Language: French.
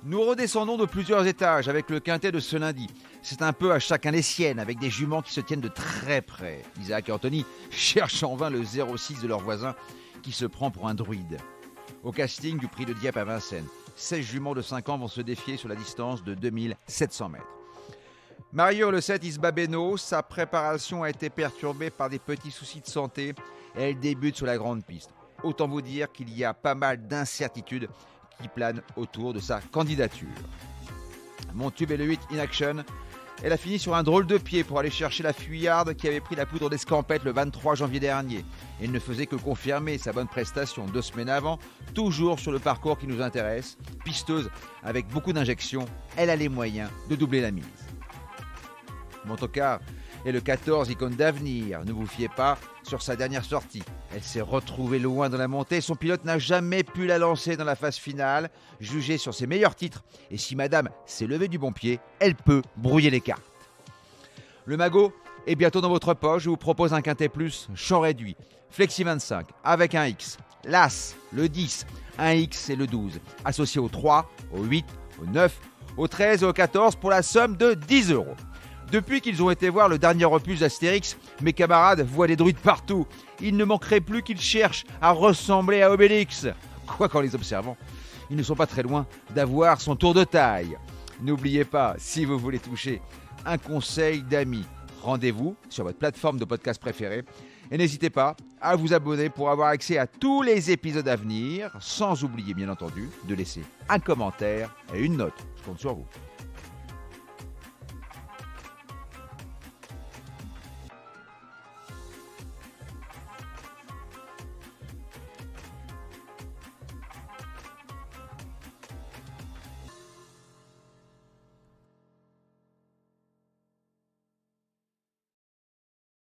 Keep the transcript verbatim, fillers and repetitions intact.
Nous redescendons de plusieurs étages avec le quintet de ce lundi. C'est un peu à chacun les siennes, avec des juments qui se tiennent de très près. Isaac et Anthony cherchent en vain le zéro six de leur voisin qui se prend pour un druide. Au casting du prix de Dieppe à Vincennes, seize juments de cinq ans vont se défier sur la distance de deux mille sept cents mètres. Mario le sept Isba Beno, sa préparation a été perturbée par des petits soucis de santé et elle débute sur la grande piste. Autant vous dire qu'il y a pas mal d'incertitudes qui planent autour de sa candidature. Mon tube est le huit In Action. Elle a fini sur un drôle de pied pour aller chercher la fuyarde qui avait pris la poudre d'escampette le vingt-trois janvier dernier. Elle ne faisait que confirmer sa bonne prestation deux semaines avant, toujours sur le parcours qui nous intéresse. Pisteuse avec beaucoup d'injections, elle a les moyens de doubler la mise. Montocar est le quatorze Icône d'avenir. Ne vous fiez pas sur sa dernière sortie. Elle s'est retrouvée loin dans la montée. Son pilote n'a jamais pu la lancer dans la phase finale. Jugée sur ses meilleurs titres, et si madame s'est levée du bon pied, elle peut brouiller les cartes. Le magot est bientôt dans votre poche. Je vous propose un quintet plus, champ réduit, flexi vingt-cinq, avec un X. L'As, le dix, un X et le douze. Associé au trois, au huit, au neuf, au treize et au quatorze pour la somme de dix euros. Depuis qu'ils ont été voir le dernier opus d'Astérix, mes camarades voient des druides partout. Il ne manquerait plus qu'ils cherchent à ressembler à Obélix. Quoi qu'en les observant, ils ne sont pas très loin d'avoir son tour de taille. N'oubliez pas, si vous voulez toucher un conseil d'amis, rendez-vous sur votre plateforme de podcast préférée. Et n'hésitez pas à vous abonner pour avoir accès à tous les épisodes à venir, sans oublier bien entendu de laisser un commentaire et une note. Je compte sur vous.